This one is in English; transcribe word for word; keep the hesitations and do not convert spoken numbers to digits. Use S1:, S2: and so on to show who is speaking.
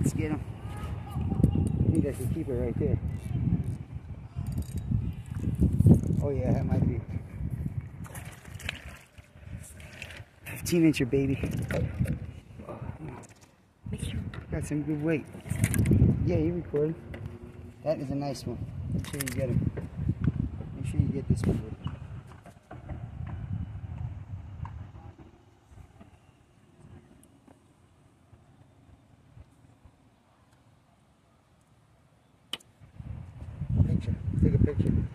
S1: Let's get him. I think I should keep it right there. Oh yeah, that might be. fifteen incher baby. Got some good weight. Yeah, you recorded. That is a nice one. Make sure you get him. Make sure you get this one. Picture. Take a picture.